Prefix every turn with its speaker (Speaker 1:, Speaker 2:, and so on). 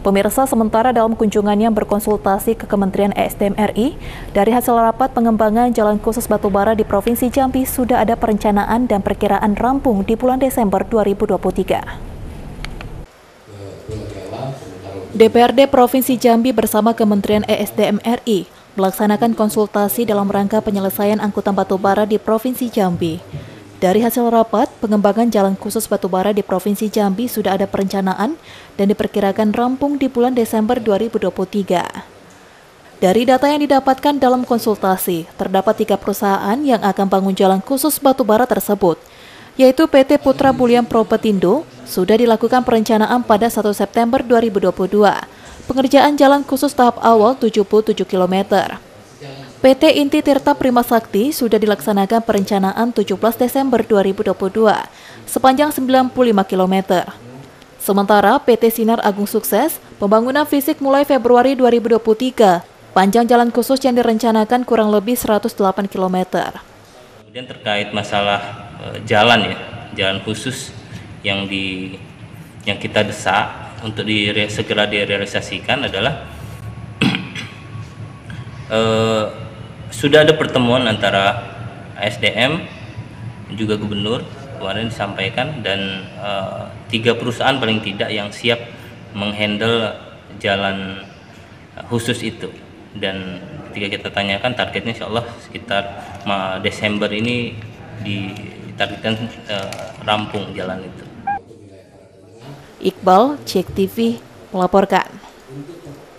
Speaker 1: Pemirsa, sementara dalam kunjungannya berkonsultasi ke Kementerian ESDM RI, dari hasil rapat pengembangan jalan khusus batubara di Provinsi Jambi sudah ada perencanaan dan perkiraan rampung di bulan Desember 2023. DPRD Provinsi Jambi bersama Kementerian ESDM RI melaksanakan konsultasi dalam rangka penyelesaian angkutan batubara di Provinsi Jambi. Dari hasil rapat, pengembangan jalan khusus batubara di Provinsi Jambi sudah ada perencanaan dan diperkirakan rampung di bulan Desember 2023. Dari data yang didapatkan dalam konsultasi, terdapat 3 perusahaan yang akan bangun jalan khusus batubara tersebut, yaitu PT Putra Bullion Propetindo, sudah dilakukan perencanaan pada 1 September 2022. Pengerjaan jalan khusus tahap awal 77 km. PT Inti Tirta Prima Sakti sudah dilaksanakan perencanaan 17 Desember 2022 sepanjang 95 km. Sementara PT Sinar Agung Sukses, pembangunan fisik mulai Februari 2023, panjang jalan khusus yang direncanakan kurang lebih 108 km.
Speaker 2: Kemudian terkait masalah jalan jalan khusus yang kita desak untuk segera direalisasikan adalah sudah ada pertemuan antara ASDM juga gubernur kemarin disampaikan, dan 3 perusahaan paling tidak yang siap menghandle jalan khusus itu, dan ketika kita tanyakan targetnya insya Allah sekitar Desember ini ditargetkan rampung jalan itu.
Speaker 1: Iqbal, Cek TV, melaporkan.